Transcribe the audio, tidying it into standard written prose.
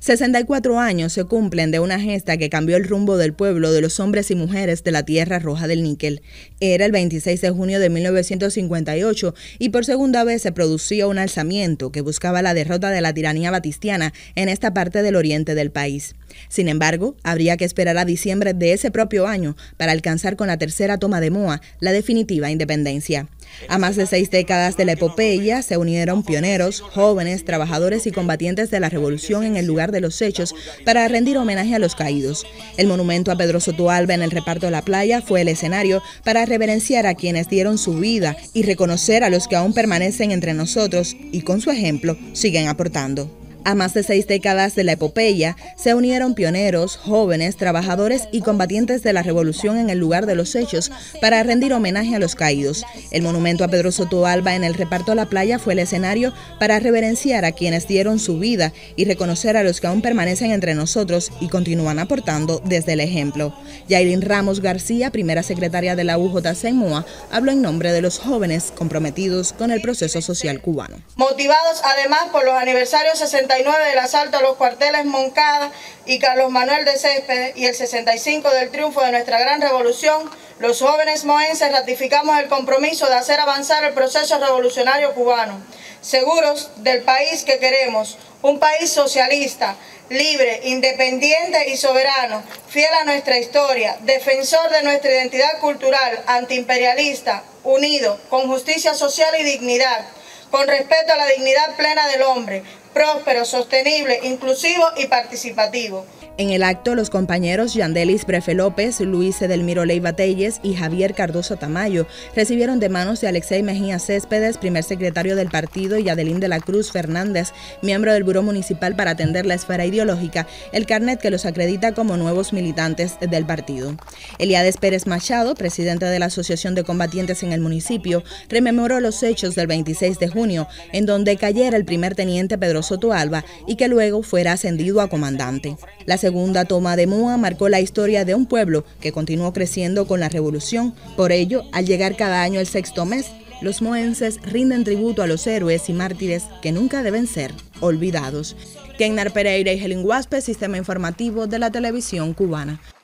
64 años se cumplen de una gesta que cambió el rumbo del pueblo de los hombres y mujeres de la Tierra Roja del Níquel. Era el 26 de junio de 1958 y por segunda vez se producía un alzamiento que buscaba la derrota de la tiranía batistiana en esta parte del oriente del país. Sin embargo, habría que esperar a diciembre de ese propio año para alcanzar con la tercera toma de Moa la definitiva independencia. A más de 6 décadas de la epopeya se unieron pioneros, jóvenes, trabajadores y combatientes de la revolución en el lugar de los hechos para rendir homenaje a los caídos. El monumento a Pedro Sotoalba en el reparto de la playa fue el escenario para reverenciar a quienes dieron su vida y reconocer a los que aún permanecen entre nosotros y con su ejemplo siguen aportando. A más de 6 décadas de la epopeya, se unieron pioneros, jóvenes, trabajadores y combatientes de la revolución en el lugar de los hechos para rendir homenaje a los caídos. El monumento a Pedro Sotoalba en el reparto a la playa fue el escenario para reverenciar a quienes dieron su vida y reconocer a los que aún permanecen entre nosotros y continúan aportando desde el ejemplo. Yailin Ramos García, primera secretaria de la UJC en Moa, habló en nombre de los jóvenes comprometidos con el proceso social cubano. Motivados además por los aniversarios 69 del asalto a los cuarteles Moncada y Carlos Manuel de Céspedes y el 65 del triunfo de nuestra gran revolución, los jóvenes moenses ratificamos el compromiso de hacer avanzar el proceso revolucionario cubano, seguros del país que queremos, un país socialista, libre, independiente y soberano, fiel a nuestra historia, defensor de nuestra identidad cultural, antiimperialista, unido, con justicia social y dignidad, con respeto a la dignidad plena del hombre, próspero, sostenible, inclusivo y participativo. En el acto, los compañeros Yandelis Brefe López, Luis Edelmiro Leiva Telles y Javier Cardoso Tamayo recibieron de manos de Alexei Mejía Céspedes, primer secretario del partido, y Adelín de la Cruz Fernández, miembro del Buró Municipal para atender la esfera ideológica, el carnet que los acredita como nuevos militantes del partido. Eliades Pérez Machado, presidente de la Asociación de Combatientes en el municipio, rememoró los hechos del 26 de junio, en donde cayera el primer teniente Pedro Sotoalba y que luego fuera ascendido a comandante. La segunda toma de Moa marcó la historia de un pueblo que continuó creciendo con la revolución. Por ello, al llegar cada año el sexto mes, los moenses rinden tributo a los héroes y mártires que nunca deben ser olvidados. Kennar Pereira y Helen Huaspe, Sistema Informativo de la Televisión Cubana.